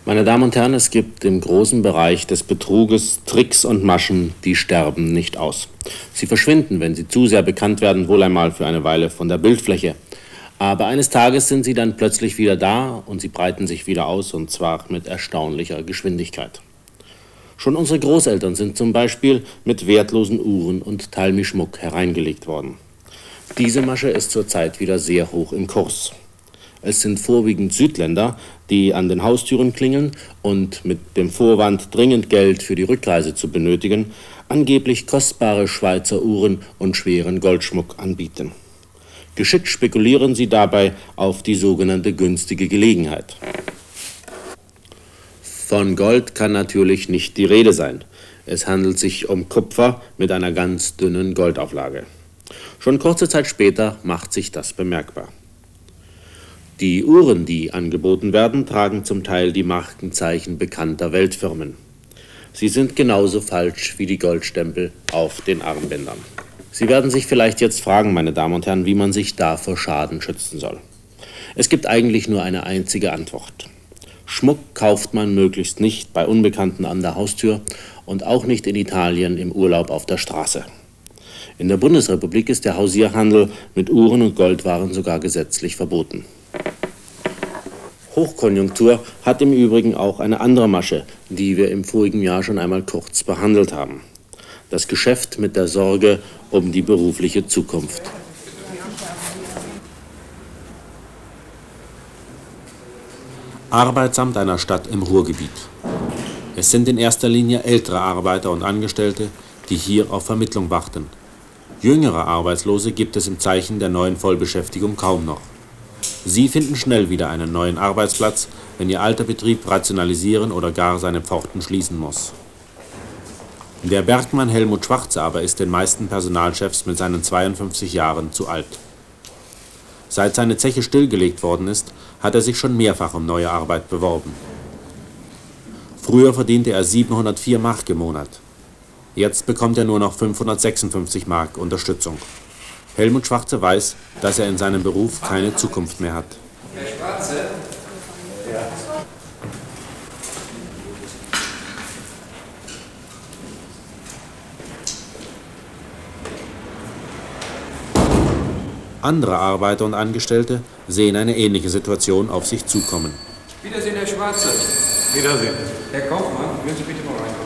Meine Damen und Herren, es gibt im großen Bereich des Betruges Tricks und Maschen, die sterben nicht aus. Sie verschwinden, wenn sie zu sehr bekannt werden, wohl einmal für eine Weile von der Bildfläche. Aber eines Tages sind sie dann plötzlich wieder da und sie breiten sich wieder aus, und zwar mit erstaunlicher Geschwindigkeit. Schon unsere Großeltern sind zum Beispiel mit wertlosen Uhren und Talmi-Schmuck hereingelegt worden. Diese Masche ist zurzeit wieder sehr hoch im Kurs. Es sind vorwiegend Südländer, die an den Haustüren klingeln und mit dem Vorwand, dringend Geld für die Rückreise zu benötigen, angeblich kostbare Schweizer Uhren und schweren Goldschmuck anbieten. Geschickt spekulieren sie dabei auf die sogenannte günstige Gelegenheit. Von Gold kann natürlich nicht die Rede sein. Es handelt sich um Kupfer mit einer ganz dünnen Goldauflage. Schon kurze Zeit später macht sich das bemerkbar. Die Uhren, die angeboten werden, tragen zum Teil die Markenzeichen bekannter Weltfirmen. Sie sind genauso falsch wie die Goldstempel auf den Armbändern. Sie werden sich vielleicht jetzt fragen, meine Damen und Herren, wie man sich da vor Schaden schützen soll. Es gibt eigentlich nur eine einzige Antwort. Schmuck kauft man möglichst nicht bei Unbekannten an der Haustür und auch nicht in Italien im Urlaub auf der Straße. In der Bundesrepublik ist der Hausierhandel mit Uhren und Goldwaren sogar gesetzlich verboten. Hochkonjunktur hat im Übrigen auch eine andere Masche, die wir im vorigen Jahr schon einmal kurz behandelt haben. Das Geschäft mit der Sorge um die berufliche Zukunft. Arbeitsamt einer Stadt im Ruhrgebiet. Es sind in erster Linie ältere Arbeiter und Angestellte, die hier auf Vermittlung warten. Jüngere Arbeitslose gibt es im Zeichen der neuen Vollbeschäftigung kaum noch. Sie finden schnell wieder einen neuen Arbeitsplatz, wenn ihr alter Betrieb rationalisieren oder gar seine Pforten schließen muss. Der Bergmann Helmut Schwarze aber ist den meisten Personalchefs mit seinen 52 Jahren zu alt. Seit seine Zeche stillgelegt worden ist, hat er sich schon mehrfach um neue Arbeit beworben. Früher verdiente er 704 Mark im Monat. Jetzt bekommt er nur noch 556 Mark Unterstützung. Helmut Schwarze weiß, dass er in seinem Beruf keine Zukunft mehr hat. Herr Schwarze? Ja. Andere Arbeiter und Angestellte sehen eine ähnliche Situation auf sich zukommen. Wiedersehen, Herr Schwarze. Wiedersehen. Herr Kaufmann, würden Sie bitte mal reinkommen.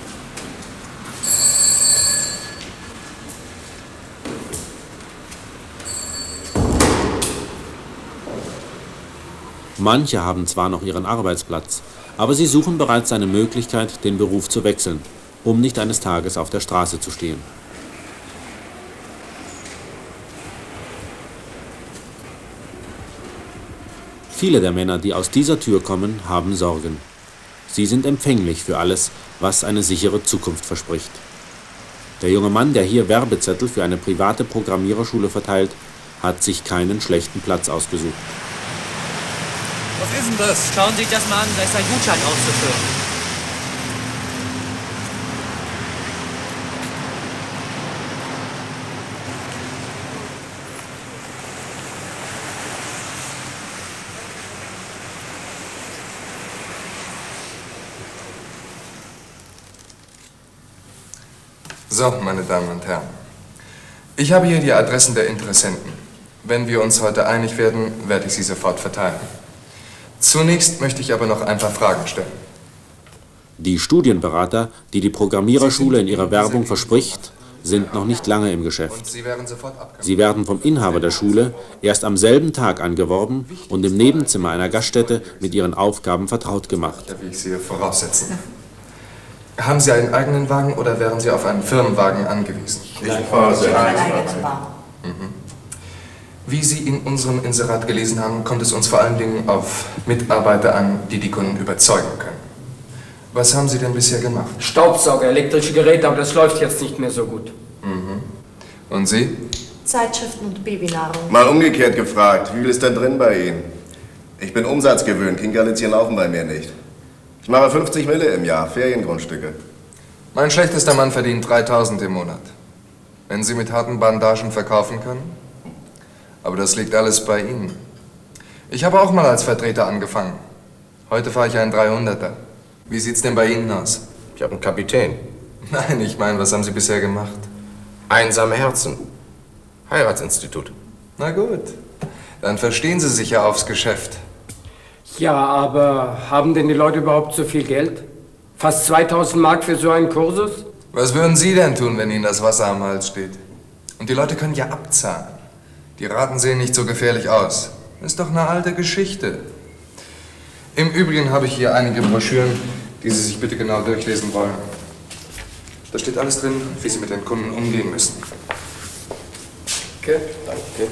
Manche haben zwar noch ihren Arbeitsplatz, aber sie suchen bereits eine Möglichkeit, den Beruf zu wechseln, um nicht eines Tages auf der Straße zu stehen. Viele der Männer, die aus dieser Tür kommen, haben Sorgen. Sie sind empfänglich für alles, was eine sichere Zukunft verspricht. Der junge Mann, der hier Werbezettel für eine private Programmiererschule verteilt, hat sich keinen schlechten Platz ausgesucht. Was ist denn das? Schauen Sie sich das mal an, da ist ein Gutschein auszuführen. So, meine Damen und Herren. Ich habe hier die Adressen der Interessenten. Wenn wir uns heute einig werden, werde ich sie sofort verteilen. Zunächst möchte ich aber noch ein paar Fragen stellen. Die Studienberater, die die Programmiererschule in ihrer Werbung verspricht, sind noch nicht lange im Geschäft. Sie werden vom Inhaber der Schule erst am selben Tag angeworben und im Nebenzimmer einer Gaststätte mit ihren Aufgaben vertraut gemacht. Wie ich Sie voraussetzen. Haben Sie einen eigenen Wagen oder wären Sie auf einen Firmenwagen angewiesen? Ich fahre sehr Wie Sie in unserem Inserat gelesen haben, kommt es uns vor allen Dingen auf Mitarbeiter an, die die Kunden überzeugen können. Was haben Sie denn bisher gemacht? Staubsauger, elektrische Geräte, aber das läuft jetzt nicht mehr so gut. Und Sie? Zeitschriften und Babynahrung. Mal umgekehrt gefragt, wie viel ist denn drin bei Ihnen? Ich bin umsatzgewöhnt, Kinkerlitzchen laufen bei mir nicht. Ich mache 50 Mille im Jahr, Feriengrundstücke. Mein schlechtester Mann verdient 3.000 im Monat. Wenn Sie mit harten Bandagen verkaufen können? Aber das liegt alles bei Ihnen. Ich habe auch mal als Vertreter angefangen. Heute fahre ich einen 300er. Wie sieht's denn bei Ihnen aus? Ich habe einen Kapitän. Nein, ich meine, was haben Sie bisher gemacht? Einsame Herzen. Heiratsinstitut. Na gut, dann verstehen Sie sich ja aufs Geschäft. Ja, aber haben denn die Leute überhaupt so viel Geld? Fast 2000 Mark für so einen Kursus? Was würden Sie denn tun, wenn Ihnen das Wasser am Hals steht? Und die Leute können ja abzahlen. Die Raten sehen nicht so gefährlich aus. Ist doch eine alte Geschichte. Im Übrigen habe ich hier einige Broschüren, die Sie sich bitte genau durchlesen wollen. Da steht alles drin, wie Sie mit den Kunden umgehen müssen. Okay, danke.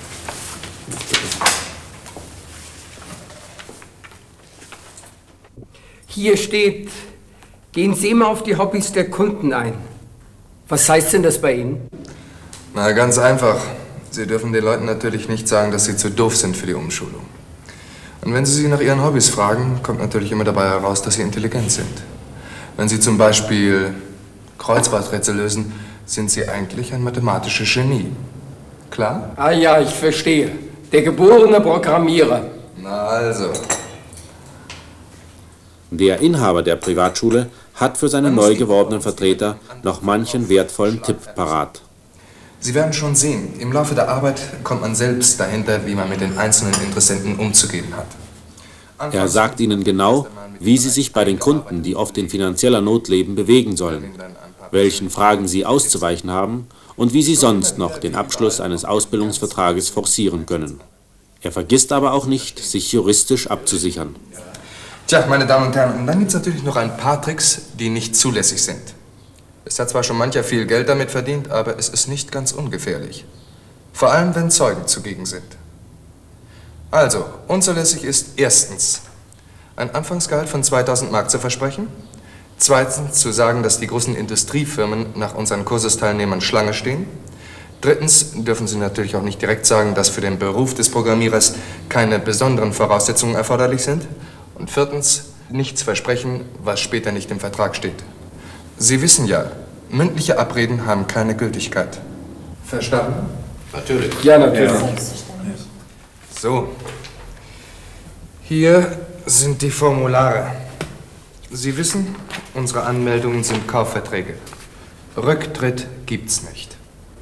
Hier steht, gehen Sie immer auf die Hobbys der Kunden ein. Was heißt denn das bei Ihnen? Na, ganz einfach. Sie dürfen den Leuten natürlich nicht sagen, dass sie zu doof sind für die Umschulung. Und wenn Sie sie nach ihren Hobbys fragen, kommt natürlich immer dabei heraus, dass sie intelligent sind. Wenn Sie zum Beispiel Kreuzworträtsel lösen, sind Sie eigentlich ein mathematisches Genie. Klar? Ah ja, ich verstehe. Der geborene Programmierer. Na also. Der Inhaber der Privatschule hat für seine neu gewordenen Vertreter noch manchen wertvollen Tipp parat. Sie werden schon sehen, im Laufe der Arbeit kommt man selbst dahinter, wie man mit den einzelnen Interessenten umzugehen hat. Er sagt ihnen genau, wie sie sich bei den Kunden, die oft in finanzieller Not leben, bewegen sollen, welchen Fragen sie auszuweichen haben und wie sie sonst noch den Abschluss eines Ausbildungsvertrages forcieren können. Er vergisst aber auch nicht, sich juristisch abzusichern. Tja, meine Damen und Herren, und dann gibt es natürlich noch ein paar Tricks, die nicht zulässig sind. Es hat zwar schon mancher viel Geld damit verdient, aber es ist nicht ganz ungefährlich. Vor allem, wenn Zeugen zugegen sind. Also, unzulässig ist erstens, ein Anfangsgehalt von 2000 Mark zu versprechen. Zweitens, zu sagen, dass die großen Industriefirmen nach unseren Kursusteilnehmern Schlange stehen. Drittens dürfen Sie natürlich auch nicht direkt sagen, dass für den Beruf des Programmierers keine besonderen Voraussetzungen erforderlich sind. Und viertens, nichts versprechen, was später nicht im Vertrag steht. Sie wissen ja, mündliche Abreden haben keine Gültigkeit. Verstanden? Natürlich. Ja, natürlich. Ja. So. Hier sind die Formulare. Sie wissen, unsere Anmeldungen sind Kaufverträge. Rücktritt gibt's nicht.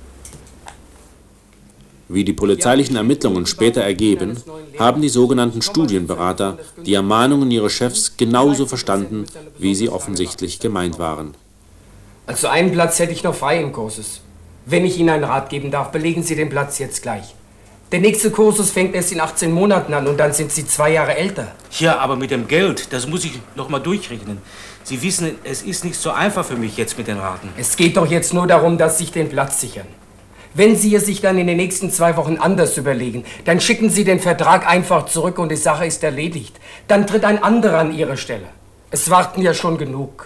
Wie die polizeilichen Ermittlungen später ergeben, haben die sogenannten Studienberater die Ermahnungen ihres Chefs genauso verstanden, wie sie offensichtlich gemeint waren. Also einen Platz hätte ich noch frei im Kursus. Wenn ich Ihnen einen Rat geben darf, belegen Sie den Platz jetzt gleich. Der nächste Kursus fängt erst in 18 Monaten an und dann sind Sie 2 Jahre älter. Ja, aber mit dem Geld, das muss ich noch mal durchrechnen. Sie wissen, es ist nicht so einfach für mich jetzt mit den Raten. Es geht doch jetzt nur darum, dass Sie sich den Platz sichern. Wenn Sie es sich dann in den nächsten 2 Wochen anders überlegen, dann schicken Sie den Vertrag einfach zurück und die Sache ist erledigt. Dann tritt ein anderer an Ihre Stelle. Es warten ja schon genug.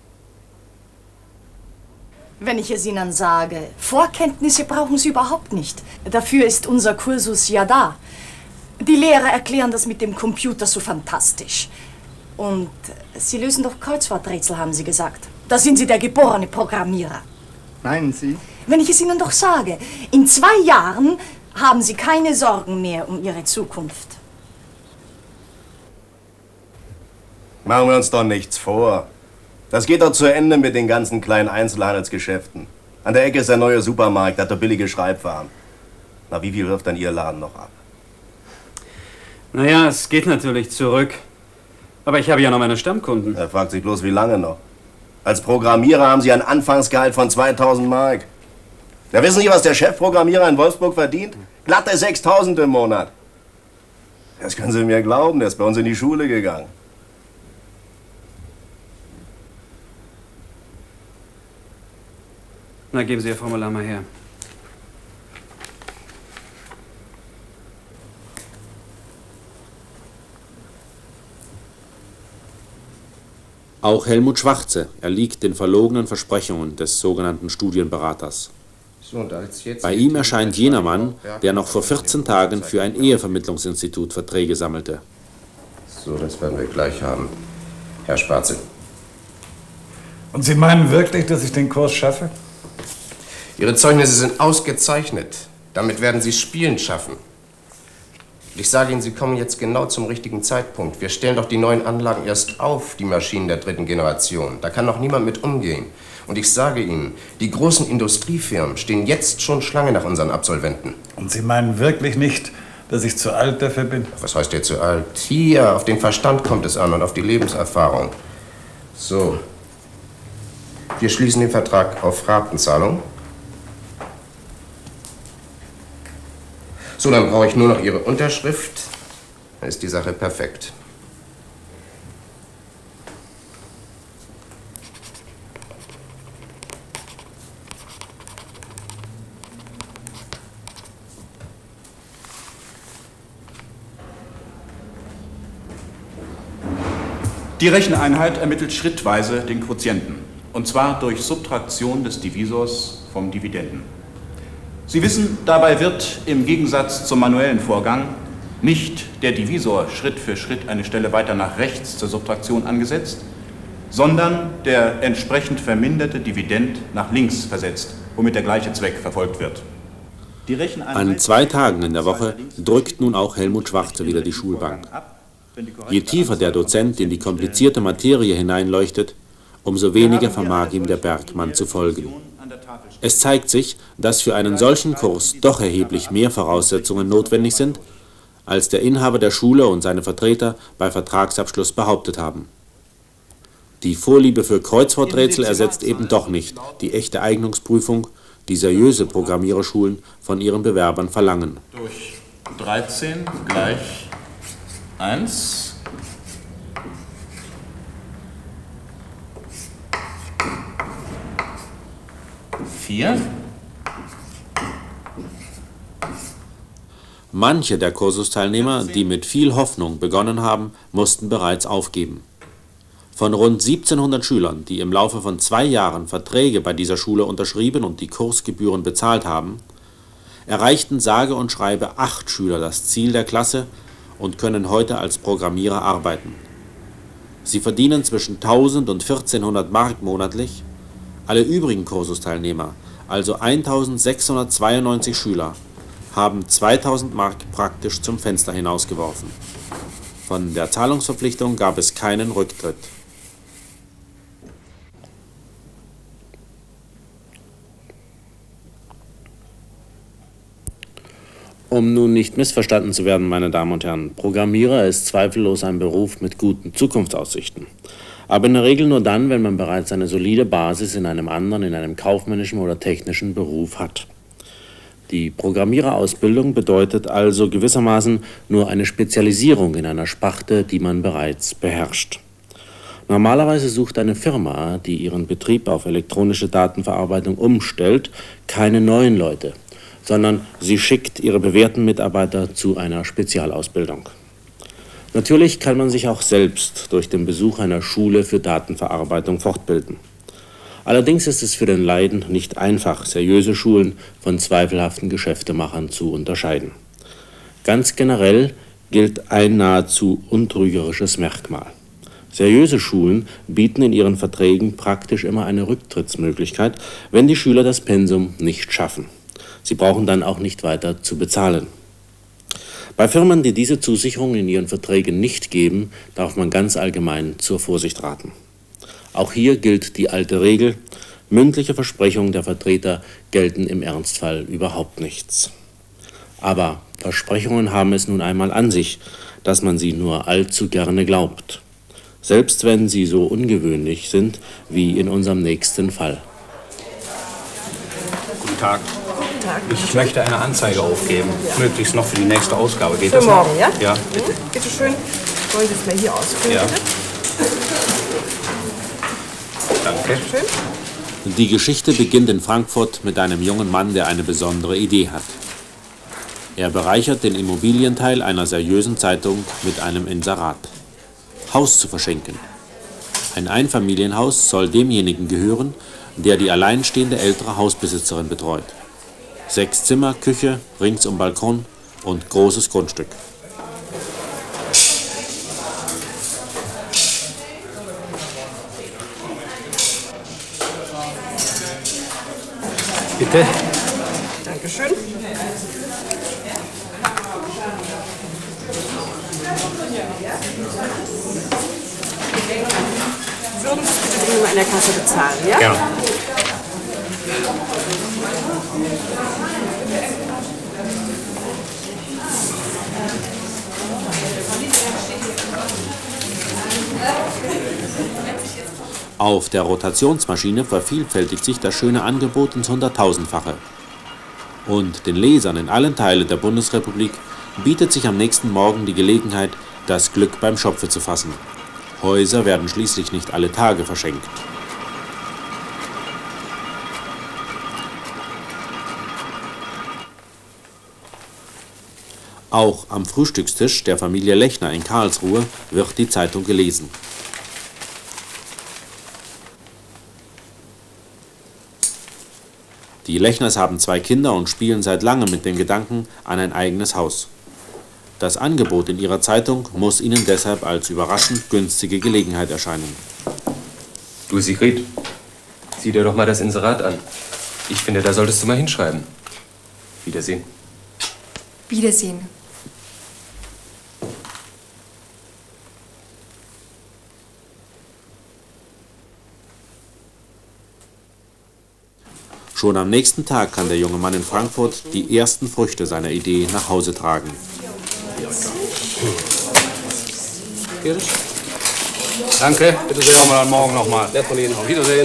Wenn ich es Ihnen sage, Vorkenntnisse brauchen Sie überhaupt nicht. Dafür ist unser Kursus ja da. Die Lehrer erklären das mit dem Computer so fantastisch. Und Sie lösen doch Kreuzworträtsel, haben Sie gesagt. Da sind Sie der geborene Programmierer. Meinen Sie? Wenn ich es Ihnen doch sage, in 2 Jahren haben Sie keine Sorgen mehr um Ihre Zukunft. Machen wir uns doch nichts vor. Das geht doch zu Ende mit den ganzen kleinen Einzelhandelsgeschäften. An der Ecke ist der neue Supermarkt, hat doch billige Schreibwaren. Na, wie viel wirft dann Ihr Laden noch ab? Naja, es geht natürlich zurück. Aber ich habe ja noch meine Stammkunden. Er fragt sich bloß, wie lange noch. Als Programmierer haben Sie ein Anfangsgehalt von 2000 Mark. Ja, wissen Sie, was der Chefprogrammierer in Wolfsburg verdient? Glatte 6000 im Monat. Das können Sie mir glauben, der ist bei uns in die Schule gegangen. Na, geben Sie Ihr Formular mal her. Auch Helmut Schwarze erliegt den verlogenen Versprechungen des sogenannten Studienberaters. Bei ihm erscheint jener Mann, der noch vor 14 Tagen für ein Ehevermittlungsinstitut Verträge sammelte. So, das werden wir gleich haben. Herr Schwarze. Und Sie meinen wirklich, dass ich den Kurs schaffe? Ihre Zeugnisse sind ausgezeichnet. Damit werden Sie spielend schaffen. Ich sage Ihnen, Sie kommen jetzt genau zum richtigen Zeitpunkt. Wir stellen doch die neuen Anlagen erst auf, die Maschinen der 3. Generation. Da kann noch niemand mit umgehen. Und ich sage Ihnen, die großen Industriefirmen stehen jetzt schon Schlange nach unseren Absolventen. Und Sie meinen wirklich nicht, dass ich zu alt dafür bin? Was heißt der zu alt? Hier, auf den Verstand kommt es an und auf die Lebenserfahrung. So. Wir schließen den Vertrag auf Ratenzahlung. So, dann brauche ich nur noch Ihre Unterschrift. Dann ist die Sache perfekt. Die Recheneinheit ermittelt schrittweise den Quotienten, und zwar durch Subtraktion des Divisors vom Dividenden. Sie wissen, dabei wird im Gegensatz zum manuellen Vorgang nicht der Divisor Schritt für Schritt eine Stelle weiter nach rechts zur Subtraktion angesetzt, sondern der entsprechend verminderte Dividend nach links versetzt, womit der gleiche Zweck verfolgt wird. An 2 Tagen in der Woche drückt nun auch Helmut Schwarze wieder die Schulbank. Je tiefer der Dozent in die komplizierte Materie hineinleuchtet, umso weniger vermag ihm der Bergmann zu folgen. Es zeigt sich, dass für einen solchen Kurs doch erheblich mehr Voraussetzungen notwendig sind, als der Inhaber der Schule und seine Vertreter bei Vertragsabschluss behauptet haben. Die Vorliebe für Kreuzworträtsel ersetzt eben doch nicht die echte Eignungsprüfung, die seriöse Programmiererschulen von ihren Bewerbern verlangen. Durch 13 gleich 1. Manche der Kursusteilnehmer, die mit viel Hoffnung begonnen haben, mussten bereits aufgeben. Von rund 1700 Schülern, die im Laufe von 2 Jahren Verträge bei dieser Schule unterschrieben und die Kursgebühren bezahlt haben, erreichten sage und schreibe 8 Schüler das Ziel der Klasse und können heute als Programmierer arbeiten. Sie verdienen zwischen 1000 und 1400 Mark monatlich. Alle übrigen Kursusteilnehmer, also 1692 Schüler, haben 2000 Mark praktisch zum Fenster hinausgeworfen. Von der Zahlungsverpflichtung gab es keinen Rücktritt. Um nun nicht missverstanden zu werden, meine Damen und Herren, Programmierer ist zweifellos ein Beruf mit guten Zukunftsaussichten. Aber in der Regel nur dann, wenn man bereits eine solide Basis in einem anderen, in einem kaufmännischen oder technischen Beruf hat. Die Programmiererausbildung bedeutet also gewissermaßen nur eine Spezialisierung in einer Sparte, die man bereits beherrscht. Normalerweise sucht eine Firma, die ihren Betrieb auf elektronische Datenverarbeitung umstellt, keine neuen Leute, sondern sie schickt ihre bewährten Mitarbeiter zu einer Spezialausbildung. Natürlich kann man sich auch selbst durch den Besuch einer Schule für Datenverarbeitung fortbilden. Allerdings ist es für den Laien nicht einfach, seriöse Schulen von zweifelhaften Geschäftemachern zu unterscheiden. Ganz generell gilt ein nahezu untrügerisches Merkmal. Seriöse Schulen bieten in ihren Verträgen praktisch immer eine Rücktrittsmöglichkeit, wenn die Schüler das Pensum nicht schaffen. Sie brauchen dann auch nicht weiter zu bezahlen. Bei Firmen, die diese Zusicherung in ihren Verträgen nicht geben, darf man ganz allgemein zur Vorsicht raten. Auch hier gilt die alte Regel, mündliche Versprechungen der Vertreter gelten im Ernstfall überhaupt nichts. Aber Versprechungen haben es nun einmal an sich, dass man sie nur allzu gerne glaubt. Selbst wenn sie so ungewöhnlich sind wie in unserem nächsten Fall. Guten Tag. Ich möchte eine Anzeige aufgeben, möglichst noch für die nächste Ausgabe. Geht für das morgen, noch? Ja? Ja, bitte. Bitte schön. Wollen Sie es mal hier ausfüllen, Ja. bitte? Danke. Schön. Die Geschichte beginnt in Frankfurt mit einem jungen Mann, der eine besondere Idee hat. Er bereichert den Immobilienteil einer seriösen Zeitung mit einem Inserat. Haus zu verschenken. Ein Einfamilienhaus soll demjenigen gehören, der die alleinstehende ältere Hausbesitzerin betreut. 6 Zimmer, Küche, ringsum Balkon und großes Grundstück. Bitte. Dankeschön. an der Kasse bezahlen, ja? Gerne. Auf der Rotationsmaschine vervielfältigt sich das schöne Angebot ins Hunderttausendfache. Und den Lesern in allen Teilen der Bundesrepublik bietet sich am nächsten Morgen die Gelegenheit, das Glück beim Schopfe zu fassen. Häuser werden schließlich nicht alle Tage verschenkt. Auch am Frühstückstisch der Familie Lechner in Karlsruhe wird die Zeitung gelesen. Die Lechners haben 2 Kinder und spielen seit langem mit dem Gedanken an ein eigenes Haus. Das Angebot in ihrer Zeitung muss ihnen deshalb als überraschend günstige Gelegenheit erscheinen. Du Sigrid, sieh dir doch mal das Inserat an. Ich finde, da solltest du mal hinschreiben. Wiedersehen. Wiedersehen. Schon am nächsten Tag kann der junge Mann in Frankfurt die ersten Früchte seiner Idee nach Hause tragen. Danke, bitte sehr. Kommen wir dann morgen nochmal. Nett von Ihnen. Auf Wiedersehen.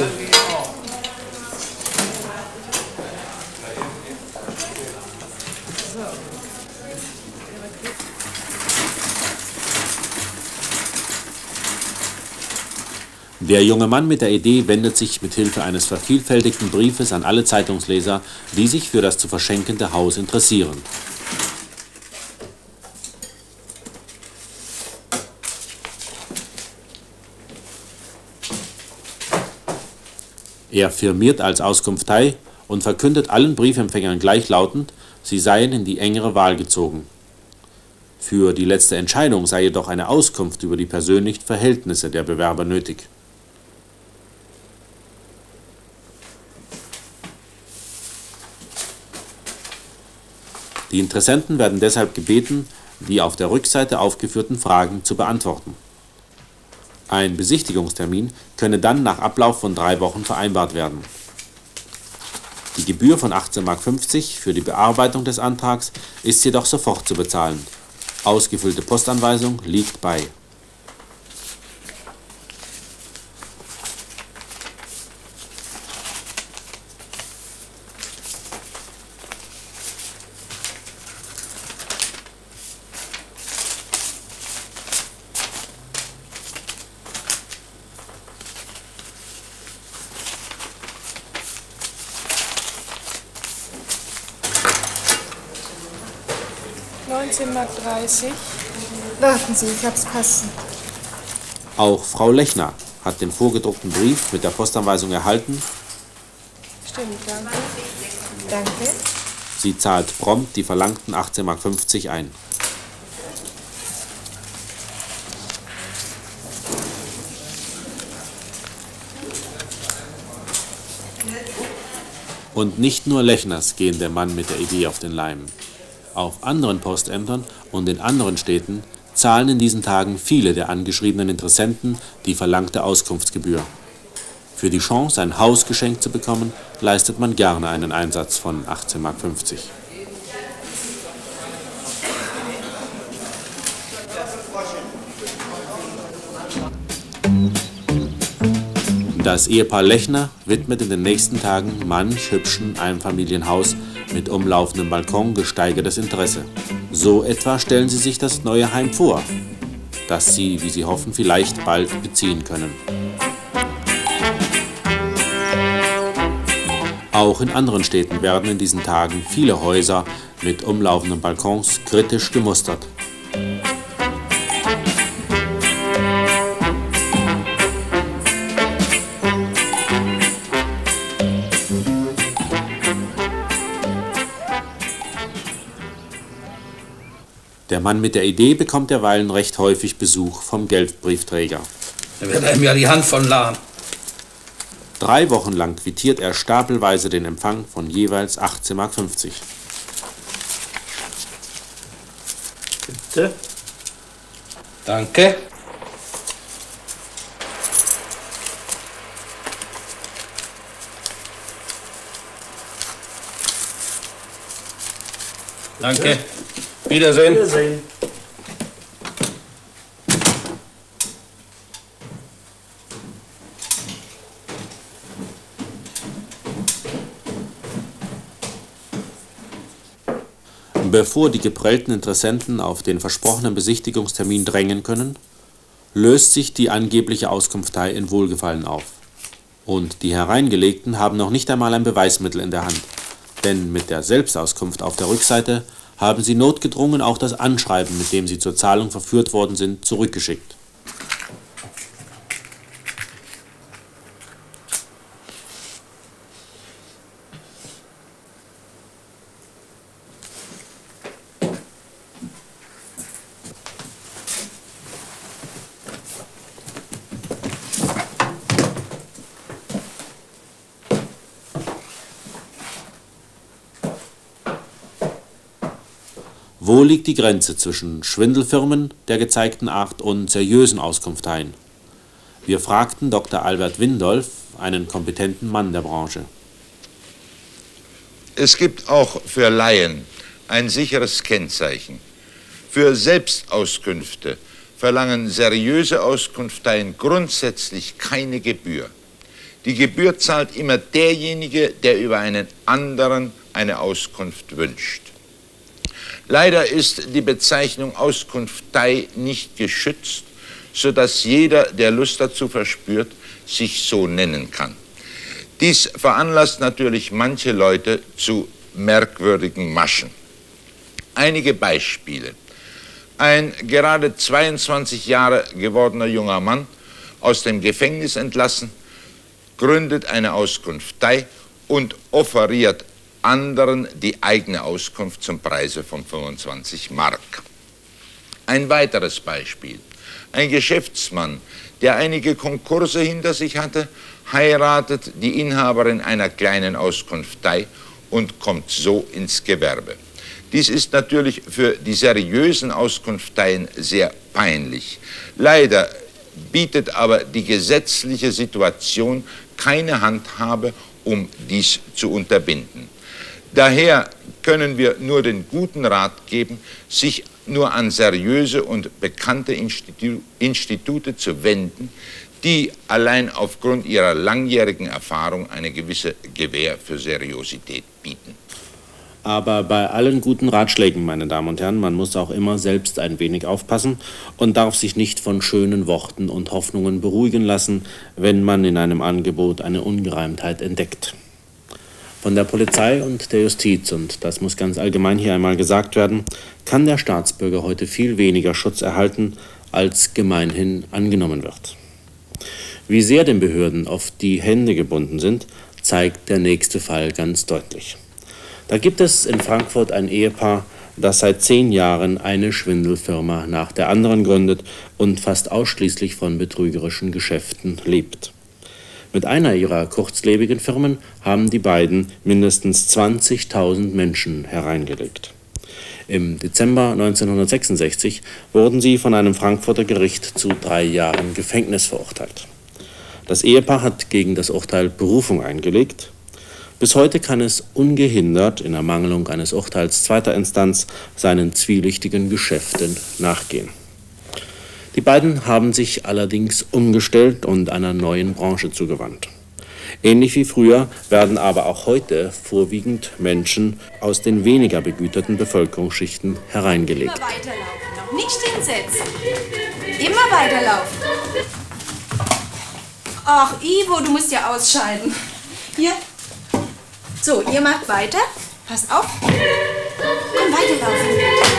Der junge Mann mit der Idee wendet sich mit Hilfe eines vervielfältigten Briefes an alle Zeitungsleser, die sich für das zu verschenkende Haus interessieren. Er firmiert als Auskunftei und verkündet allen Briefempfängern gleichlautend, sie seien in die engere Wahl gezogen. Für die letzte Entscheidung sei jedoch eine Auskunft über die persönlichen Verhältnisse der Bewerber nötig. Die Interessenten werden deshalb gebeten, die auf der Rückseite aufgeführten Fragen zu beantworten. Ein Besichtigungstermin könne dann nach Ablauf von 3 Wochen vereinbart werden. Die Gebühr von 18,50 Mark für die Bearbeitung des Antrags ist jedoch sofort zu bezahlen. Ausgefüllte Postanweisung liegt bei. Mark 30. Warten Sie, ich hab's passen. Auch Frau Lechner hat den vorgedruckten Brief mit der Postanweisung erhalten. Stimmt, danke. Danke. Sie zahlt prompt die verlangten 18,50 Mark ein. Und nicht nur Lechners gehen der Mann mit der Idee auf den Leim. Auf anderen Postämtern und in anderen Städten zahlen in diesen Tagen viele der angeschriebenen Interessenten die verlangte Auskunftsgebühr. Für die Chance, ein Haus geschenkt zu bekommen, leistet man gerne einen Einsatz von 18,50 Mark. Das Ehepaar Lechner widmet in den nächsten Tagen manch hübschen Einfamilienhaus mit umlaufendem Balkon gesteigertes Interesse. So etwa stellen sie sich das neue Heim vor, das sie, wie sie hoffen, vielleicht bald beziehen können. Auch in anderen Städten werden in diesen Tagen viele Häuser mit umlaufenden Balkons kritisch gemustert. Der Mann mit der Idee bekommt derweilen recht häufig Besuch vom Geldbriefträger. Da wird einem ja die Hand von lahm. 3 Wochen lang quittiert er stapelweise den Empfang von jeweils 18,50 Mark. Bitte. Danke. Danke. Wiedersehen. Wiedersehen. Bevor die geprellten Interessenten auf den versprochenen Besichtigungstermin drängen können, löst sich die angebliche Auskunftei in Wohlgefallen auf. Und die Hereingelegten haben noch nicht einmal ein Beweismittel in der Hand, denn mit der Selbstauskunft auf der Rückseite haben sie notgedrungen auch das Anschreiben, mit dem sie zur Zahlung verführt worden sind, zurückgeschickt. Wo liegt die Grenze zwischen Schwindelfirmen der gezeigten Art und seriösen Auskunfteien? Wir fragten Dr. Albert Windolf, einen kompetenten Mann der Branche. Es gibt auch für Laien ein sicheres Kennzeichen. Für Selbstauskünfte verlangen seriöse Auskunfteien grundsätzlich keine Gebühr. Die Gebühr zahlt immer derjenige, der über einen anderen eine Auskunft wünscht. Leider ist die Bezeichnung Auskunftei nicht geschützt, sodass jeder, der Lust dazu verspürt, sich so nennen kann. Dies veranlasst natürlich manche Leute zu merkwürdigen Maschen. Einige Beispiele. Ein gerade 22 Jahre gewordener junger Mann, aus dem Gefängnis entlassen, gründet eine Auskunftei und offeriert anderen die eigene Auskunft zum Preise von 25 Mark. Ein weiteres Beispiel. Ein Geschäftsmann, der einige Konkurse hinter sich hatte, heiratet die Inhaberin einer kleinen Auskunftei und kommt so ins Gewerbe. Dies ist natürlich für die seriösen Auskunfteien sehr peinlich. Leider bietet aber die gesetzliche Situation keine Handhabe, um dies zu unterbinden. Daher können wir nur den guten Rat geben, sich nur an seriöse und bekannte Institute zu wenden, die allein aufgrund ihrer langjährigen Erfahrung eine gewisse Gewähr für Seriosität bieten. Aber bei allen guten Ratschlägen, meine Damen und Herren, man muss auch immer selbst ein wenig aufpassen und darf sich nicht von schönen Worten und Hoffnungen beruhigen lassen, wenn man in einem Angebot eine Ungereimtheit entdeckt. Von der Polizei und der Justiz, und das muss ganz allgemein hier einmal gesagt werden, kann der Staatsbürger heute viel weniger Schutz erhalten, als gemeinhin angenommen wird. Wie sehr den Behörden oft die Hände gebunden sind, zeigt der nächste Fall ganz deutlich. Da gibt es in Frankfurt ein Ehepaar, das seit 10 Jahren eine Schwindelfirma nach der anderen gründet und fast ausschließlich von betrügerischen Geschäften lebt. Mit einer ihrer kurzlebigen Firmen haben die beiden mindestens 20.000 Menschen hereingelegt. Im Dezember 1966 wurden sie von einem Frankfurter Gericht zu 3 Jahren Gefängnis verurteilt. Das Ehepaar hat gegen das Urteil Berufung eingelegt. Bis heute kann es ungehindert, in Ermangelung eines Urteils zweiter Instanz, seinen zwielichtigen Geschäften nachgehen. Die beiden haben sich allerdings umgestellt und einer neuen Branche zugewandt. Ähnlich wie früher werden aber auch heute vorwiegend Menschen aus den weniger begüterten Bevölkerungsschichten hereingelegt. Immer weiterlaufen, noch nicht hinsetzen. Immer weiterlaufen. Ach, Ivo, du musst ja ausscheiden. Hier. So, ihr macht weiter. Passt auf. Komm, weiterlaufen.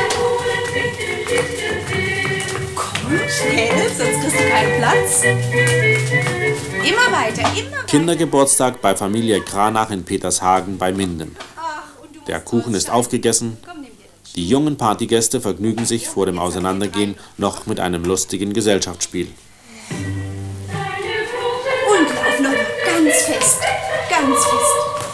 Komm, schnell, sonst kriegst du keinen Platz. Immer weiter, immer weiter. Kindergeburtstag bei Familie Kranach in Petershagen bei Minden. Der Kuchen ist aufgegessen. Die jungen Partygäste vergnügen sich vor dem Auseinandergehen noch mit einem lustigen Gesellschaftsspiel. Und lauf noch ganz fest, ganz fest.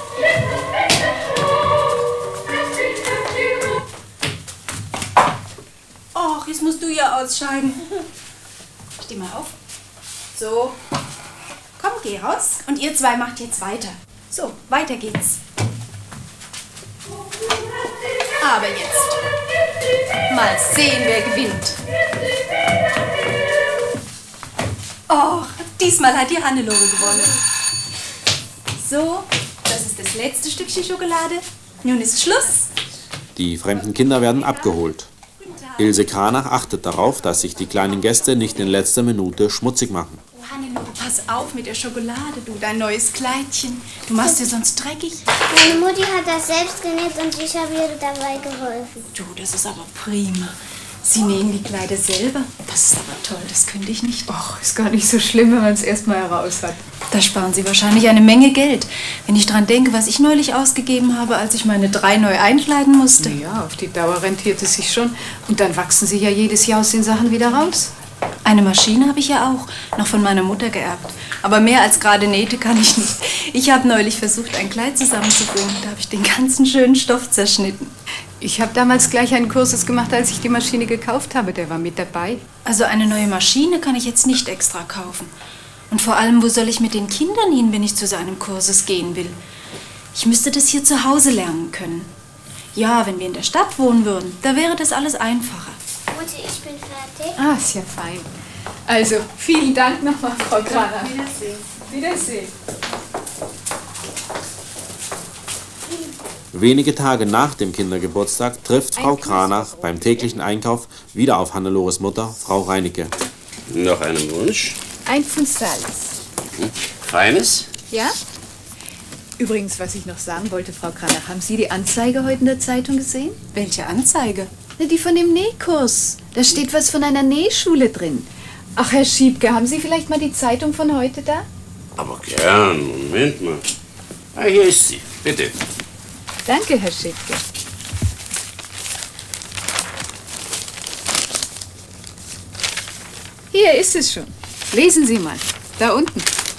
Och, jetzt musst du ja ausscheiden. Steh mal auf. So. Komm, geh raus. Und ihr zwei macht jetzt weiter. So, weiter geht's. Aber jetzt. Mal sehen, wer gewinnt. Oh, diesmal hat die Hannelore gewonnen. So, das ist das letzte Stückchen Schokolade. Nun ist Schluss. Die fremden Kinder werden abgeholt. Ilse Kranach achtet darauf, dass sich die kleinen Gäste nicht in letzter Minute schmutzig machen. Oh, Hannelore, pass auf mit der Schokolade, du, dein neues Kleidchen. Du machst dir sonst dreckig. Meine Mutti hat das selbst genäht und ich habe ihr dabei geholfen. Du, das ist aber prima. Sie nähen die Kleider selber. Das ist aber toll, das könnte ich nicht. Och, ist gar nicht so schlimm, wenn man es erst mal heraus hat. Da sparen Sie wahrscheinlich eine Menge Geld. Wenn ich dran denke, was ich neulich ausgegeben habe, als ich meine 3 neu einkleiden musste. Ja, auf die Dauer rentiert es sich schon. Und dann wachsen Sie ja jedes Jahr aus den Sachen wieder raus. Eine Maschine habe ich ja auch, noch von meiner Mutter geerbt. Aber mehr als gerade Nähte kann ich nicht. Ich habe neulich versucht, ein Kleid zusammenzubringen. Da habe ich den ganzen schönen Stoff zerschnitten. Ich habe damals gleich einen Kursus gemacht, als ich die Maschine gekauft habe. Der war mit dabei. Also eine neue Maschine kann ich jetzt nicht extra kaufen. Und vor allem, wo soll ich mit den Kindern hin, wenn ich zu so einem Kursus gehen will? Ich müsste das hier zu Hause lernen können. Ja, wenn wir in der Stadt wohnen würden, da wäre das alles einfacher. Mutti, ich bin fertig. Ah, ist ja fein. Also, vielen Dank nochmal, Frau Kranach. Wiedersehen. Wiedersehen. Wenige Tage nach dem Kindergeburtstag trifft Frau Kranach beim täglichen Einkauf wieder auf Hannelores Mutter, Frau Reinecke. Noch einen Wunsch? Ein Pfund Salz. Feines? Ja? Übrigens, was ich noch sagen wollte, Frau Kranach, haben Sie die Anzeige heute in der Zeitung gesehen? Welche Anzeige? Na, die von dem Nähkurs. Da steht was von einer Nähschule drin. Ach, Herr Schiebke, haben Sie vielleicht mal die Zeitung von heute da? Aber gern. Moment mal. Ah, hier ist sie. Bitte. Danke, Herr Schiebke. Hier ist es schon. Lesen Sie mal. Da unten.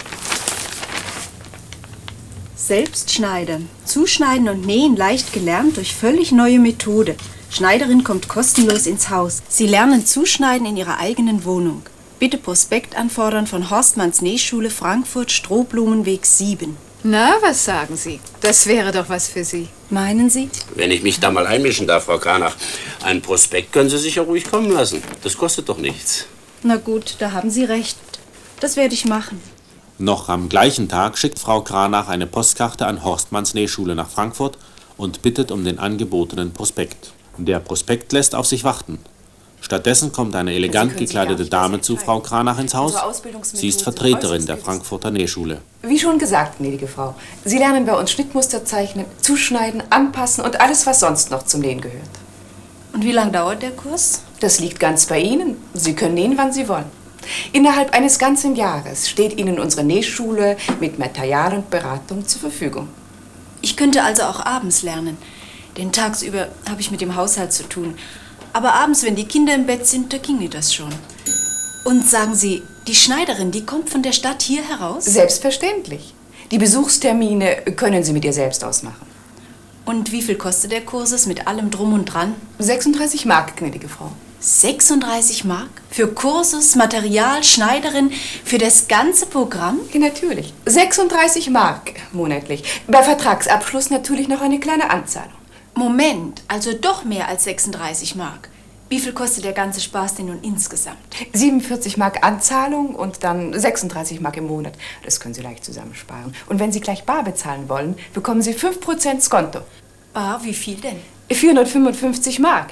Selbstschneidern. Zuschneiden und nähen leicht gelernt durch völlig neue Methode. Schneiderin kommt kostenlos ins Haus. Sie lernen Zuschneiden in ihrer eigenen Wohnung. Bitte Prospekt anfordern von Horstmanns Nähschule Frankfurt, Strohblumenweg 7. Na, was sagen Sie? Das wäre doch was für Sie. Meinen Sie? Wenn ich mich da mal einmischen darf, Frau Kranach, ein Prospekt können Sie sich ja ruhig kommen lassen. Das kostet doch nichts. Na gut, da haben Sie recht. Das werde ich machen. Noch am gleichen Tag schickt Frau Kranach eine Postkarte an Horstmanns Nähschule nach Frankfurt und bittet um den angebotenen Prospekt. Der Prospekt lässt auf sich warten. Stattdessen kommt eine elegant gekleidete Dame zu Frau Kranach ins Haus. Sie ist Vertreterin der Frankfurter Nähschule. Wie schon gesagt, gnädige Frau, Sie lernen bei uns Schnittmuster zeichnen, zuschneiden, anpassen und alles, was sonst noch zum Nähen gehört. Und wie lange dauert der Kurs? Das liegt ganz bei Ihnen. Sie können nähen, wann Sie wollen. Innerhalb eines ganzen Jahres steht Ihnen unsere Nähschule mit Material und Beratung zur Verfügung. Ich könnte also auch abends lernen. Denn tagsüber habe ich mit dem Haushalt zu tun. Aber abends, wenn die Kinder im Bett sind, da ginge das schon. Und sagen Sie, die Schneiderin, die kommt von der Stadt hier heraus? Selbstverständlich. Die Besuchstermine können Sie mit ihr selbst ausmachen. Und wie viel kostet der Kursus mit allem Drum und Dran? 36 Mark, gnädige Frau. 36 Mark? Für Kursus, Material, Schneiderin, für das ganze Programm? Ja, natürlich. 36 Mark monatlich. Bei Vertragsabschluss natürlich noch eine kleine Anzahlung. Moment, also doch mehr als 36 Mark. Wie viel kostet der ganze Spaß denn nun insgesamt? 47 Mark Anzahlung und dann 36 Mark im Monat. Das können Sie leicht zusammensparen. Und wenn Sie gleich bar bezahlen wollen, bekommen Sie 5% Skonto. Bar, wie viel denn? 455 Mark.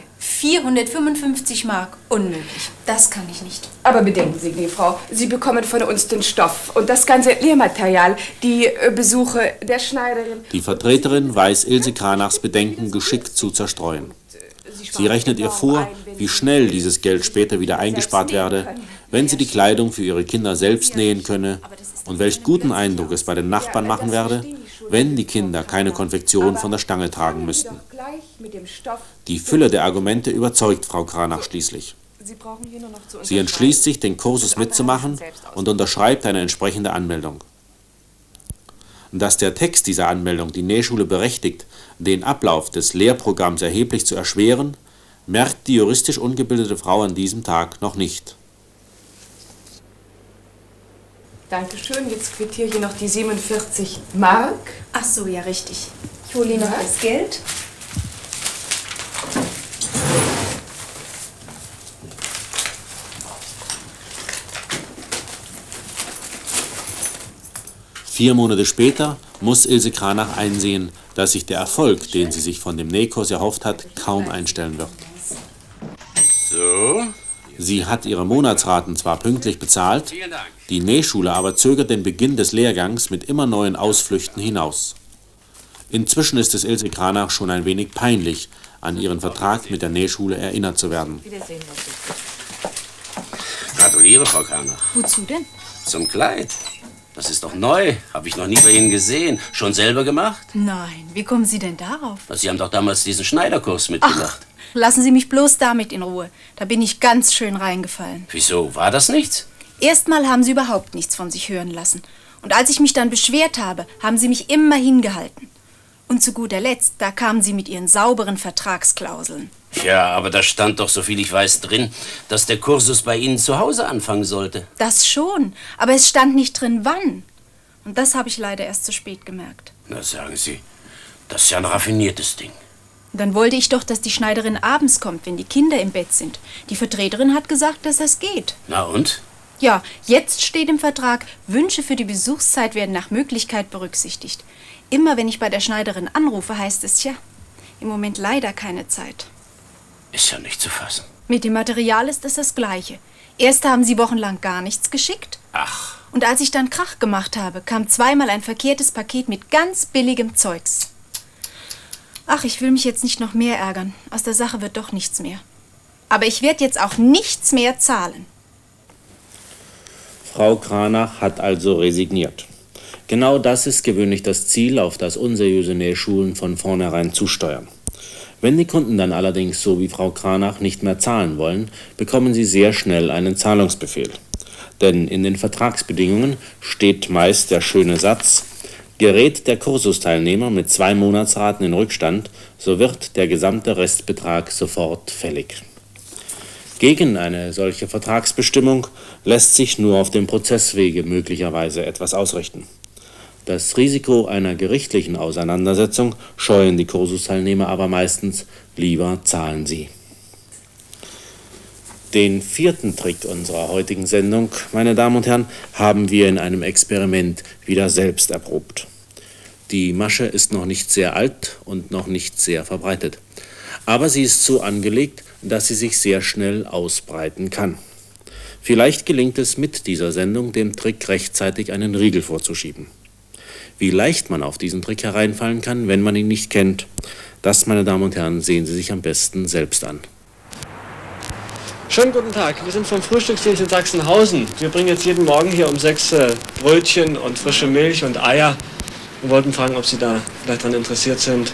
455 Mark? Unmöglich. Das kann ich nicht. Aber bedenken Sie, liebe Frau, Sie bekommen von uns den Stoff und das ganze Lehrmaterial, die Besuche der Schneiderin. Die Vertreterin weiß Ilse Kranachs Bedenken geschickt zu zerstreuen. Sie rechnet ihr vor, wie schnell dieses Geld später wieder eingespart werde, wenn sie die Kleidung für ihre Kinder selbst nähen könne und welch guten Eindruck es bei den Nachbarn machen werde, wenn die Kinder keine Konfektion von der Stange tragen müssten. Die Fülle der Argumente überzeugt Frau Kranach schließlich. Sie entschließt sich, den Kursus mitzumachen und unterschreibt eine entsprechende Anmeldung. Dass der Text dieser Anmeldung die Nähschule berechtigt, den Ablauf des Lehrprogramms erheblich zu erschweren, merkt die juristisch ungebildete Frau an diesem Tag noch nicht. Dankeschön, jetzt quittiere ich hier noch die 47 Mark. Ach so, ja, richtig. Ich hole Ihnen noch das Geld. 4 Monate später muss Ilse Kranach einsehen, dass sich der Erfolg, den sie sich von dem Nähkurs erhofft hat, kaum einstellen wird. So. Sie hat ihre Monatsraten zwar pünktlich bezahlt, die Nähschule aber zögert den Beginn des Lehrgangs mit immer neuen Ausflüchten hinaus. Inzwischen ist es Ilse Kranach schon ein wenig peinlich, an ihren Vertrag mit der Nähschule erinnert zu werden. Gratuliere, Frau Kranach. Wozu denn? Zum Kleid. Das ist doch neu. Habe ich noch nie bei Ihnen gesehen. Schon selber gemacht? Nein, wie kommen Sie denn darauf? Sie haben doch damals diesen Schneiderkurs mitgemacht. Ach, lassen Sie mich bloß damit in Ruhe. Da bin ich ganz schön reingefallen. Wieso? War das nichts? Erstmal haben Sie überhaupt nichts von sich hören lassen. Und als ich mich dann beschwert habe, haben Sie mich immer hingehalten. Und zu guter Letzt, da kamen Sie mit Ihren sauberen Vertragsklauseln. Ja, aber da stand doch, soviel ich weiß, drin, dass der Kursus bei Ihnen zu Hause anfangen sollte. Das schon, aber es stand nicht drin, wann. Und das habe ich leider erst zu spät gemerkt. Na, sagen Sie, das ist ja ein raffiniertes Ding. Dann wollte ich doch, dass die Schneiderin abends kommt, wenn die Kinder im Bett sind. Die Vertreterin hat gesagt, dass das geht. Na und? Ja, jetzt steht im Vertrag, Wünsche für die Besuchszeit werden nach Möglichkeit berücksichtigt. Immer wenn ich bei der Schneiderin anrufe, heißt es ja, im Moment leider keine Zeit. Ist ja nicht zu fassen. Mit dem Material ist es das Gleiche. Erst haben sie wochenlang gar nichts geschickt. Ach. Und als ich dann Krach gemacht habe, kam zweimal ein verkehrtes Paket mit ganz billigem Zeugs. Ach, ich will mich jetzt nicht noch mehr ärgern. Aus der Sache wird doch nichts mehr. Aber ich werde jetzt auch nichts mehr zahlen. Frau Kranach hat also resigniert. Genau das ist gewöhnlich das Ziel, auf das unseriöse Nähschulen von vornherein zusteuern. Wenn die Kunden dann allerdings, so wie Frau Kranach, nicht mehr zahlen wollen, bekommen sie sehr schnell einen Zahlungsbefehl. Denn in den Vertragsbedingungen steht meist der schöne Satz: Gerät der Kursusteilnehmer mit 2 Monatsraten in Rückstand, so wird der gesamte Restbetrag sofort fällig. Gegen eine solche Vertragsbestimmung lässt sich nur auf dem Prozesswege möglicherweise etwas ausrichten. Das Risiko einer gerichtlichen Auseinandersetzung scheuen die Kursusteilnehmer aber meistens, lieber zahlen sie. Den 4. Trick unserer heutigen Sendung, meine Damen und Herren, haben wir in einem Experiment wieder selbst erprobt. Die Masche ist noch nicht sehr alt und noch nicht sehr verbreitet. Aber sie ist so angelegt, dass sie sich sehr schnell ausbreiten kann. Vielleicht gelingt es mit dieser Sendung, dem Trick rechtzeitig einen Riegel vorzuschieben. Wie leicht man auf diesen Trick hereinfallen kann, wenn man ihn nicht kennt, das, meine Damen und Herren, sehen Sie sich am besten selbst an. Schönen guten Tag, wir sind vom Frühstücksdienst in Sachsenhausen. Wir bringen jetzt jeden Morgen hier um 6 Brötchen und frische Milch und Eier. Wir wollten fragen, ob Sie da vielleicht daran interessiert sind.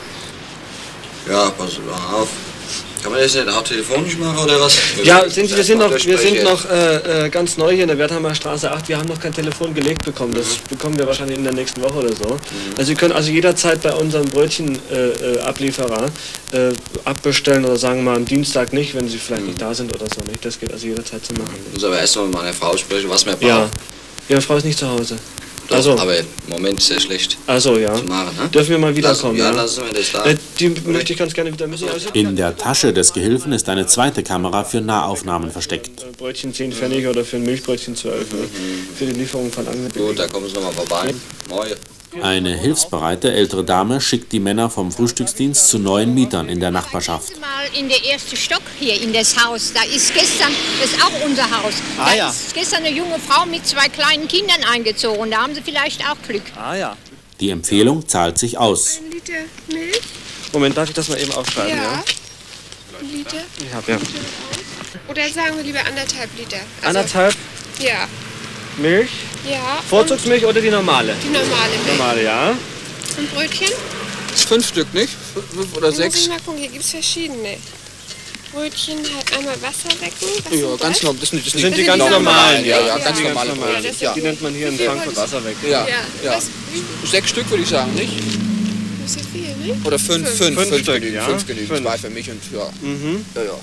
Ja, pass mal auf. Kann man das nicht auch telefonisch machen oder was? Ja, wir sind noch ganz neu hier in der Wertheimer Straße 8. Wir haben noch kein Telefon gelegt bekommen. Das bekommen wir wahrscheinlich in der nächsten Woche oder so. Also Sie können also jederzeit bei unserem Brötchenablieferer abbestellen oder sagen wir mal am Dienstag nicht, wenn Sie vielleicht nicht da sind oder so nicht. Das geht also jederzeit zu machen. Ich muss aber erst mal mit meiner Frau sprechen, was wir brauchen. Ja, Ihre Frau ist nicht zu Hause. Doch, also, aber im Moment sehr schlecht. Also ja. Zu machen, ne? Dürfen wir mal wiederkommen? Ja, lassen wir das da. Die möchte ich ganz gerne wieder müssen. In der Tasche des Gehilfen ist eine zweite Kamera für Nahaufnahmen versteckt. Brötchen 10 Pfennig oder für ein Milchbrötchen 12. Für die Lieferung von Angeboten. Gut, da kommen Sie nochmal vorbei. Moin. Eine hilfsbereite ältere Dame schickt die Männer vom Frühstücksdienst zu neuen Mietern in der Nachbarschaft. Mal in der ersten Stock hier in das Haus. Da ist gestern, das ist auch unser Haus. Da ist gestern eine junge Frau mit 2 kleinen Kindern eingezogen. Da haben Sie vielleicht auch Glück. Ah ja. Die Empfehlung zahlt sich aus. 1 Liter Milch? Moment, darf ich das mal eben aufschreiben? Ja. 1 Liter? Ich hab, ja. Oder sagen wir lieber 1,5 Liter. Also, 1,5 Ja. Milch? Ja. Vorzugsmilch oder die normale? Die normale Milch. Normale, ja. Und Brötchen? 5 Stück, nicht? 5 oder 6? Muss ich mal gucken, hier gibt es verschiedene. Brötchen halt einmal Wasser wecken. Ja, ganz normal. Das sind die ganz normalen, ja. Ja, ganz normale Brötchen. Ja. Die nennt man hier in Frankfurt Wasserwecken. Ja, ja. 6 Stück würde ich sagen, nicht? Das ist viel, nicht? Oder 5 Stück, ja. 5 genügen. 2 für mich und ja. Ja, ja.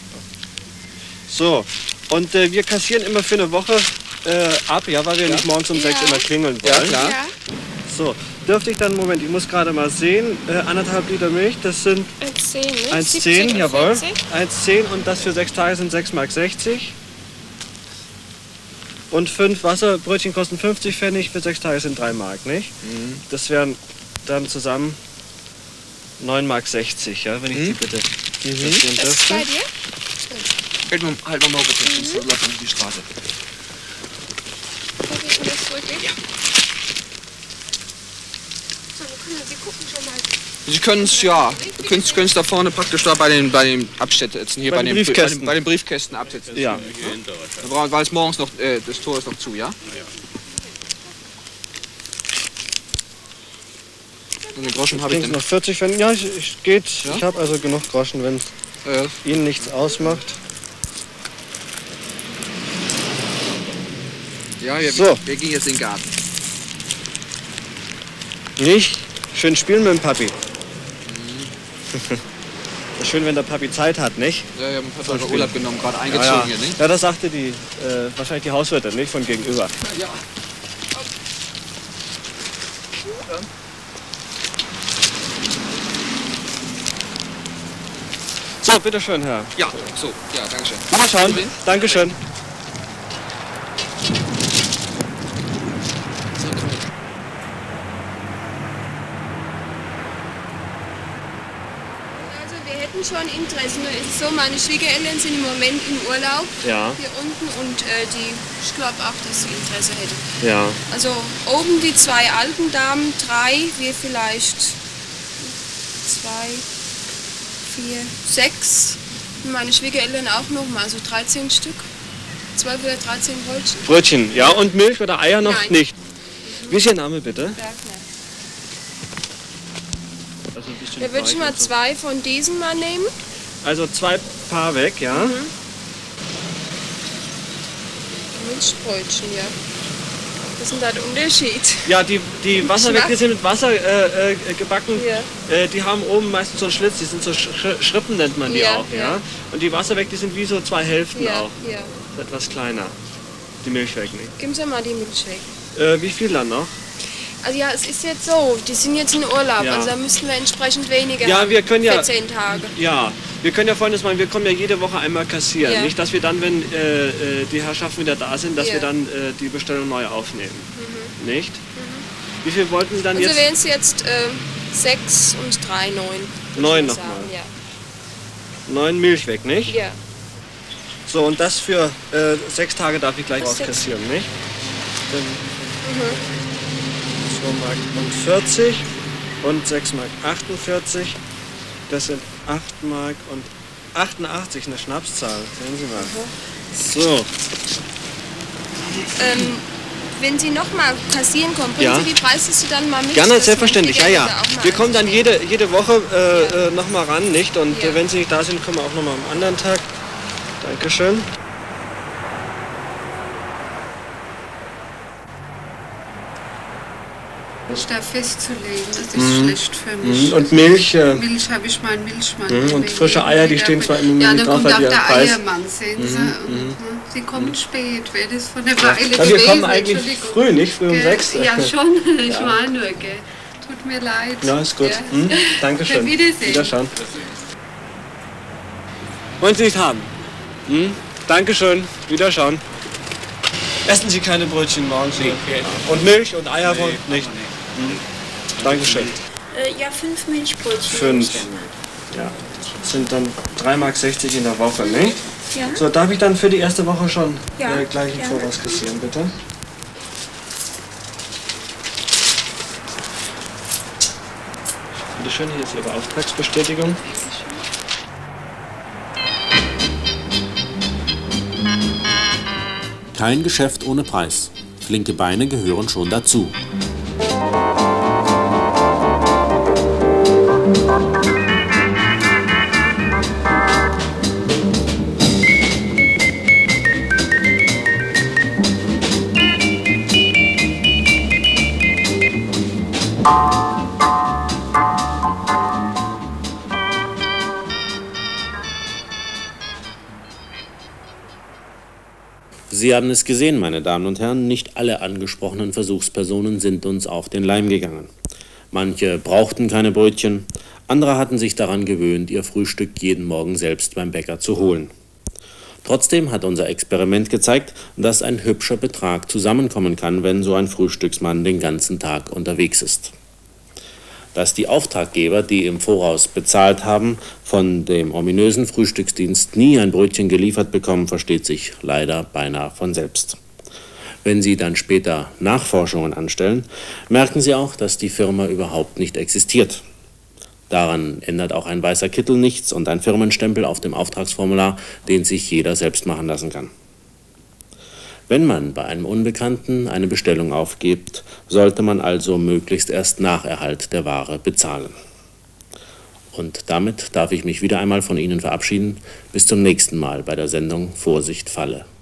So, und wir kassieren immer für eine Woche ab, ja, weil wir nicht morgens um 6 immer klingeln wollen. Ja, klar. Ja. So, dürfte ich dann, Moment, ich muss gerade mal sehen, 1,5 Liter Milch, das sind 1,10, ne? 1,10, jawohl. 40. 1,10 und das für 6 Tage sind 6,60 Mark. Und 5 Wasserbrötchen kosten 50 Pfennig, für 6 Tage sind 3 Mark, nicht? Das wären dann zusammen 9,60 Mark, ja, wenn ich die bitte kassieren Das ist dürfte. bei dir? Halt mal bitte, sonst läuft man die Straße. Darf ich mir das zurücklegen? Ja. So, wir können Sie gucken schon mal. Sie können es, ja. Sie können es da vorne praktisch da bei den Absetzen, hier Bei den Briefkästen. Bei den Briefkästen absetzen. Ja. Weil es morgens noch, das Tor ist noch zu, ja? Und den Groschen habe ich Links denn. noch 40 Pfennig. Ja, ich geht. Ja? Ich habe also genug Groschen, wenn es Ihnen nichts ausmacht. Ja, So. wir gehen jetzt in den Garten. Nicht? Schön spielen mit dem Papi. Ist schön, wenn der Papi Zeit hat, nicht? Ja, wir haben ein paar Tage Urlaub genommen, gerade eingezogen hier, nicht? Ja, das sagte die, wahrscheinlich die Hauswirtin, nicht? Von gegenüber. Ja. So, bitteschön, Herr. Ja, so, ja, danke schön. Mal schauen. Dankeschön. Also wir hätten schon Interesse, nur ist es so, meine Schwiegereltern sind im Moment im Urlaub Ja. hier unten und ich glaube auch, dass sie Interesse hätten. Ja. Also oben die 2 alten Damen, 3, wir vielleicht 2, 4, 6. Und meine Schwiegereltern auch noch mal, so 13 Stück. 12 oder 13 Brötchen. Brötchen, ja, und Milch oder Eier noch Nein. nicht. Wie ist Ihr Name bitte? Bergner. Also, ein bisschen Da würde ich weich mal und so. 2 von diesen mal nehmen. Also 2 Paar weg, ja? Milchbrötchen, ja. Das ist da der Unterschied. Ja, die Wasserweg, die sind mit Wasser gebacken. Ja. Die haben oben meistens so einen Schlitz, die sind so Schrippen nennt man die Ja, auch, ja? ja. Und die Wasserweg, die sind wie so 2 Hälften Ja, auch. ja. Etwas kleiner. Die Milchweg nicht. Geben Sie mal die Milch weg. Wie viel dann noch? Also ja, es ist jetzt so, die sind jetzt in Urlaub, Ja. also da müssten wir entsprechend weniger Ja, haben wir können ja- für 10 Tage. Ja, wir können ja Folgendes machen, wir kommen ja jede Woche einmal kassieren. Ja. Nicht, dass wir dann, wenn die Herrschaften wieder da sind, dass Ja. wir dann die Bestellung neu aufnehmen. Nicht? Wie viel wollten Sie dann Also jetzt? wären es jetzt 6 und 3, 9. 9 noch nochmal. Ja. 9 Milchweg, nicht? Ja. So, und das für 6 Tage darf ich gleich Das ist auskassieren, nicht? Dann Mhm. 2 Mark und 40 und 6 Mark 48. Das sind 8 Mark und 88, eine Schnapszahl. Sehen Sie mal. So, Wenn Sie nochmal kassieren kommen, bringen Ja. Sie die Preisliste dann mal mit? gerne, dass selbstverständlich, ja, die ja. Gäste auch mal Wir kommen dann jede Woche noch mal ran, nicht? Und Ja. wenn Sie nicht da sind, kommen wir auch noch mal am anderen Tag. Dankeschön. Mich da festzulegen, das ist Mhm. schlecht für mich. Und Milch? Milch habe ich meinen Milchmann. Und frische Eier, die stehen zwar im Moment Ja, nicht dann drauf, kommt weil auch die der Preis... Eiermann, sehen Sie. Und, Sie kommen spät, wäre das von der Ja. Weile Ja, wir gewesen. kommen eigentlich Entschuldigung. früh, nicht? Früh um Gell? 6. Ja, schon. Ich Ja. war nur, gell. Tut mir leid. Ja, ist gut. Ja. Dankeschön. Auf Wiedersehen. Wiederschauen. Wollen Sie nicht haben? Dankeschön. Wiederschauen. Essen Sie keine Brötchen morgens? Nee. Und Milch und Eier wollen nicht? Dankeschön. Ja, 5 Milchbrötchen. 5. Ja. Das sind dann 3,60 Mark in der Woche, nicht? Ja. So, darf ich dann für die erste Woche schon Ja, gleich im gerne. Voraus kassieren, bitte? Bitte schön, hier ist Ihre Auftragsbestätigung. Kein Geschäft ohne Preis. Flinke Beine gehören schon dazu. Sie haben es gesehen, meine Damen und Herren, nicht alle angesprochenen Versuchspersonen sind uns auf den Leim gegangen. Manche brauchten keine Brötchen, andere hatten sich daran gewöhnt, ihr Frühstück jeden Morgen selbst beim Bäcker zu holen. Trotzdem hat unser Experiment gezeigt, dass ein hübscher Betrag zusammenkommen kann, wenn so ein Frühstücksmann den ganzen Tag unterwegs ist. Dass die Auftraggeber, die im Voraus bezahlt haben, von dem ominösen Frühstücksdienst nie ein Brötchen geliefert bekommen, versteht sich leider beinahe von selbst. Wenn Sie dann später Nachforschungen anstellen, merken Sie auch, dass die Firma überhaupt nicht existiert. Daran ändert auch ein weißer Kittel nichts und ein Firmenstempel auf dem Auftragsformular, den sich jeder selbst machen lassen kann. Wenn man bei einem Unbekannten eine Bestellung aufgibt, sollte man also möglichst erst nach Erhalt der Ware bezahlen. Und damit darf ich mich wieder einmal von Ihnen verabschieden. Bis zum nächsten Mal bei der Sendung Vorsicht Falle.